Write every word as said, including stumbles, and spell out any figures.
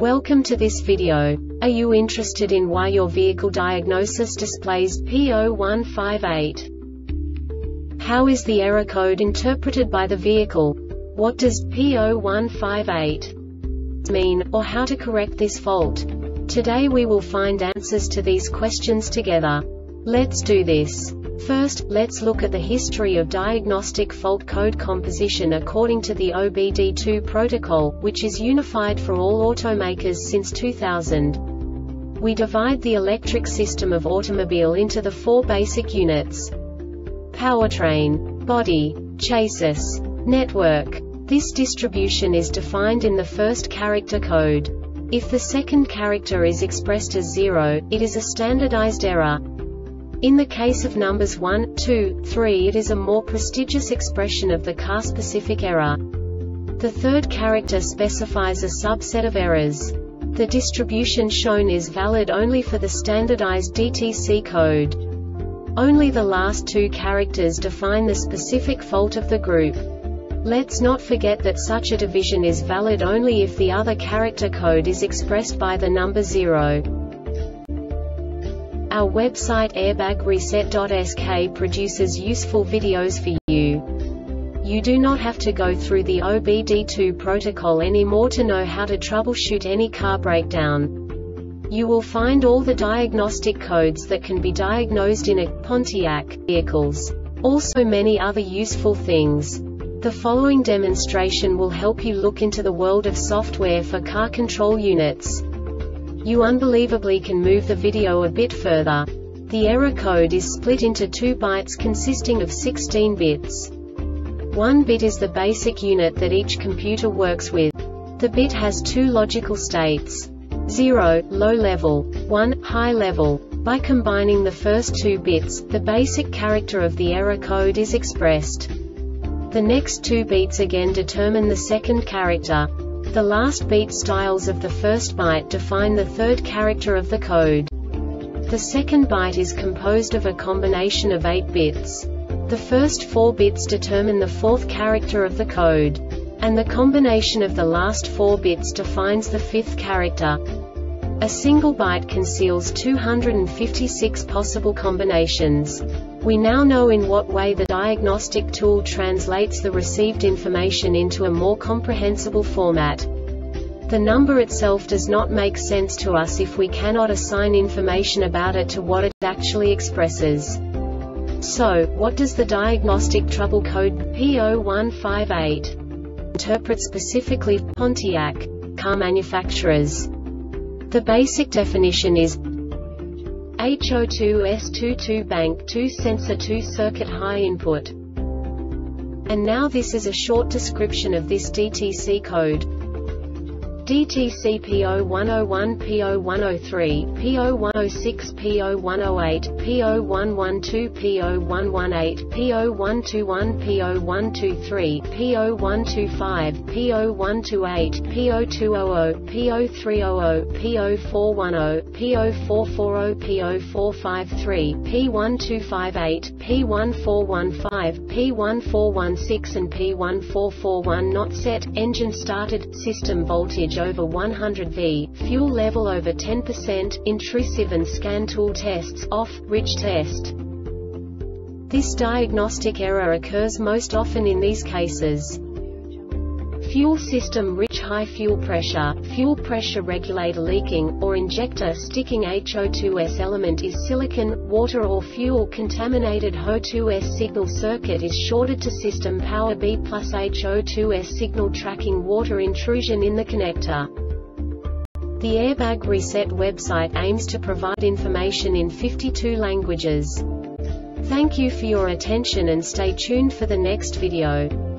Welcome to this video. Are you interested in why your vehicle diagnosis displays P zero one five eight? How is the error code interpreted by the vehicle? What does P zero one five eight mean, or how to correct this fault? Today we will find answers to these questions together. Let's do this. First, let's look at the history of diagnostic fault code composition according to the O B D two protocol, which is unified for all automakers since two thousand. We divide the electric system of automobile into the four basic units: powertrain, body, chassis, network. This distribution is defined in the first character code. If the second character is expressed as zero, it is a standardized error. In the case of numbers one, two, three, it is a more prestigious expression of the car-specific error. The third character specifies a subset of errors. The distribution shown is valid only for the standardized D T C code. Only the last two characters define the specific fault of the group. Let's not forget that such a division is valid only if the other character code is expressed by the number zero. Our website airbag reset dot S K produces useful videos for you. You do not have to go through the O B D two protocol anymore to know how to troubleshoot any car breakdown. You will find all the diagnostic codes that can be diagnosed in a Pontiac vehicles. Also many other useful things. The following demonstration will help you look into the world of software for car control units. You unbelievably can move the video a bit further. The error code is split into two bytes consisting of sixteen bits. One bit is the basic unit that each computer works with. The bit has two logical states: zero, low level, one, high level. By combining the first two bits, the basic character of the error code is expressed. The next two beats again determine the second character. The last beat styles of the first byte define the third character of the code. The second byte is composed of a combination of eight bits. The first four bits determine the fourth character of the code. And the combination of the last four bits defines the fifth character. A single byte conceals two hundred fifty-six possible combinations. We now know in what way the diagnostic tool translates the received information into a more comprehensible format. The number itself does not make sense to us if we cannot assign information about it to what it actually expresses. So, what does the diagnostic trouble code P zero one five eight interpret specifically for Pontiac car manufacturers? The basic definition is H zero two S twenty-two bank two sensor two circuit high input. And now this is a short description of this D T C code. D T C P zero one zero one, P zero one zero three, P zero one zero six, P zero one zero eight, P zero one one two, P zero one one eight, P zero one two one, P zero one two three, P zero one two five, P zero one two eight, P zero two zero zero, P zero three zero zero, P zero four one zero, P zero four four zero, P zero four five three, P one two five eight, P one four one five, P one four one six and P one four four one. Not set, engine started, system voltage over one hundred volts, fuel level over ten percent, intrusive and scan tool tests off, rich test. This diagnostic error occurs most often in these cases: fuel system rich high fuel pressure, fuel pressure regulator leaking, or injector sticking. H zero two S element is silicon, water or fuel contaminated. H zero two S signal circuit is shorted to system power B plus. H zero two S signal tracking water intrusion in the connector. The Airbag Reset website aims to provide information in fifty-two languages. Thank you for your attention and stay tuned for the next video.